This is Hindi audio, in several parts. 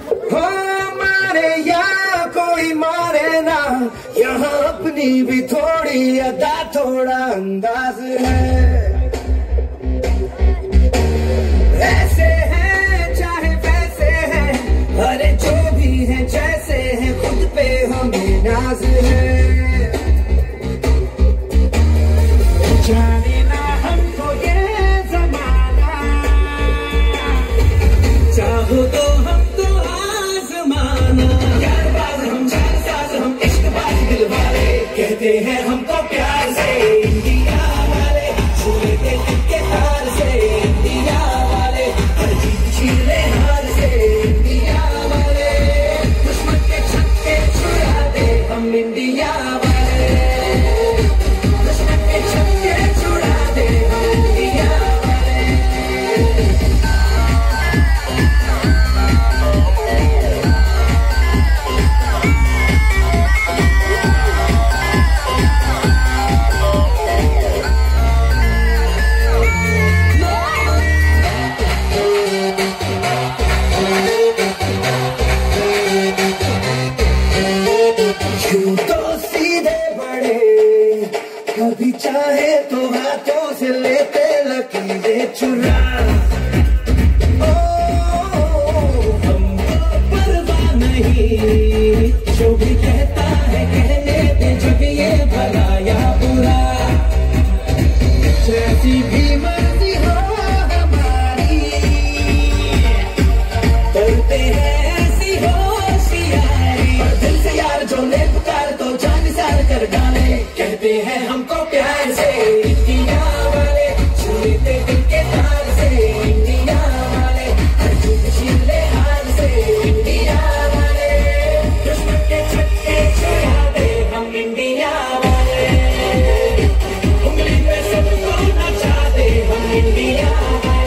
हो मारे या कोई मारे ना, यहाँ अपनी भी थोड़ी अदा थोड़ा अंदाज है। ऐसे हैं चाहे वैसे हैं, अरे जो भी हैं जैसे हैं, खुद पे हमें नाज है। जाने ना हमको ये जमाना, चाहो तो हमको आजमाना। यार बाज हम जान साज हम इश्क बाज दिल वाले, कहते हैं हमको प्यार से इंडिया वाले, छूले के दिल के तार से इंडिया वाले, हर जीत छीन ले हार से इंडिया वाले, दुश्मन के छक्के छुड़ा दे हम इंडिया वाले, दुश्मन के छक्के छुड़ा दे हम इंडिया वाले। यूं तो सीधे बड़े, कभी चाहे तो हाथों से लेते लकीरें चुरा। ओ हमको परवाह नहीं, जो भी कहता है कहने दे, जब ये भला या बुरा, जैसी भी मर्जी हो हमारी, करते हैं ऐसी होशियारी, और दिल से यार जो ले पुकार तो जान सार कर डाले, कहते हैं हमको प्यार से इंडिया वाले, छूते दिल के तार से इंडिया वाले, हर जीत छीन ले हार से इंडिया वाले, दुश्मन के छक्के छुड़ा दे हम इंडिया वाले, उंगली पे सबको नचा दे हम इंडिया वाले।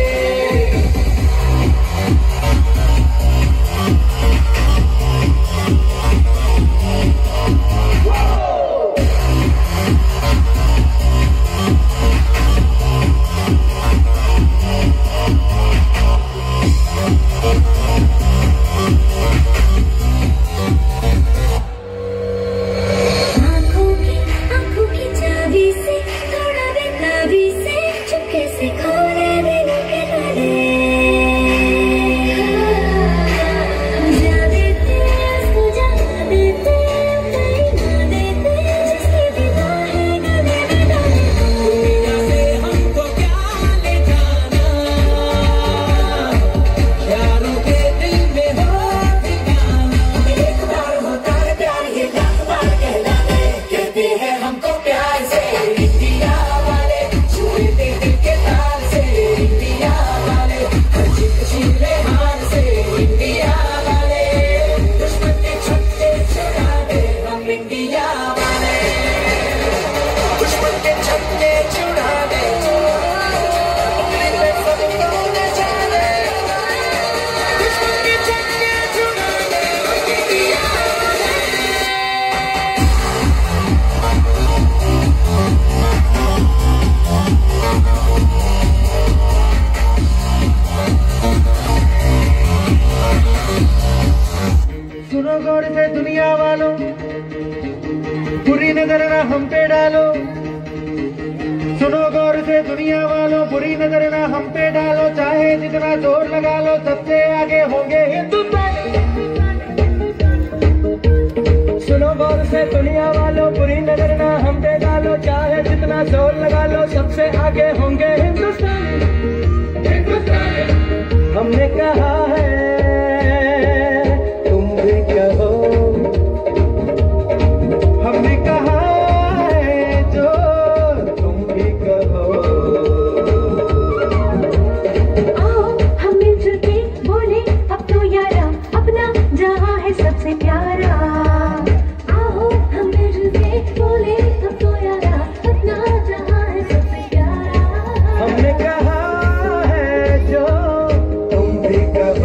आँखों की चाबी से, थोड़ा बेताबी से, चुपके से खोले दिलों के ताले, जा देते सुझा देते, कहीं ना देते, जिसकी निगाहें गले में डाले। दुनिया से हमको क्या ले जाना, यारों के दिल में हो ठिकाना, एक बार होता है प्यार ये लाख बार कहलाने, कहते हैं हमको प्यार से इंडिया वाले, छूते दिल के तार से इंडिया वाले, हर जीत छीन ले हार से इंडिया वाले, दुश्मन के छक्के छुड़ा दे हम इंडिया वाले, दुश्मन के छक्के छुड़ा दे, उंगली पे सबको नचा दे, दुश्मन के छक्के छुड़ा दे हम इंडिया वाले। सुनो गौर से दुनिया वालों, बुरी नजर ना हम पे डालो, सुनो गौर से दुनिया वालों, बुरी नजर ना हम पे डालो, चाहे जितना जोर लगा लो, सबसे आगे होंगे हिंदुस्तानी। सुनो गौर से दुनिया वालों, बुरी नजर ना हम पे डालो, चाहे जितना जोर लगा लो, सबसे आगे होंगे हिंदुस्तानी। हमने कहा है तुम भी कहो, हमने कहा है जो तुम भी कहो। आओ हम मिलजुल के बोले अब तो यारा, अपना जहां है सबसे प्यारा। आओ हम मिलजुल के बोले अब तो यारा, अपना जहां है सबसे प्यारा। हमने कहा है जो तुम भी कहो।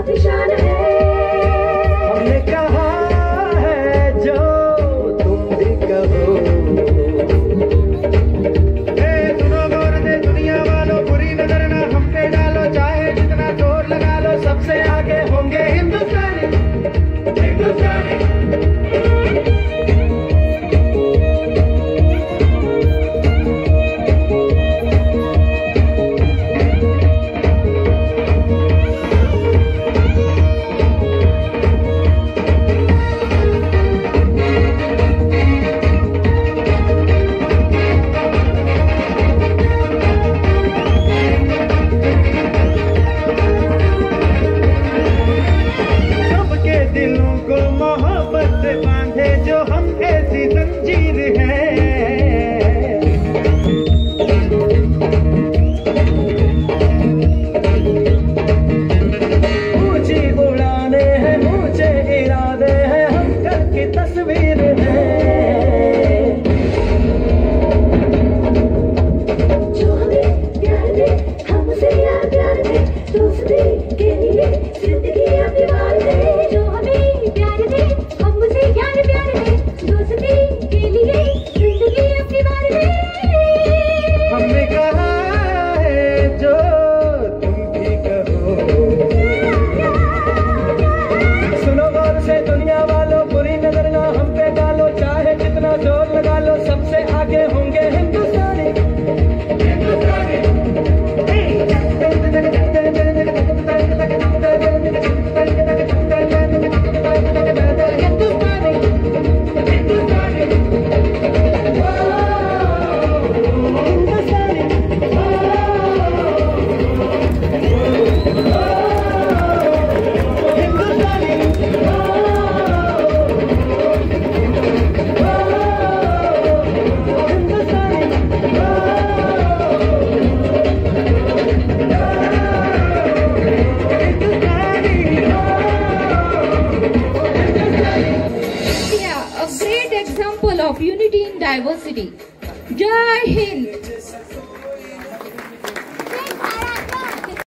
काफी शान है। हमने कहा है जो तुम भी कहो। सुनो गौर से दुनिया वालों, बुरी नजर ना हम पे डालो, चाहे जितना जोर लगा लो, सबसे आगे होंगे हिंदुस्तानी, हिंदुस्तानी। बांधे जो हम ऐसी जंजीर है, ऊंची उड़ाने हैं, ऊंचे इरादे हैं, हम कल की तस्वीर है। जो हमें प्यार दे, हमसे यार प्यार दे, दोस्ती के लिए जिंदगी अपनी वार दे। जो हमें प्यार दे, हमसे यार प्यार दे, दोस्ती के लिए जिंदगी अपनी वार दे। हमने कहा है जो तुम भी कहो। सुनो गौर से दुनिया वालों, बुरी नजर ना हम पे डालो, चाहे जितना जोर लगा लो, सबसे आगे होंगे हिंदुस्तानी, हिंदुस्तानी। A great example of unity in diversity. Jai Hind.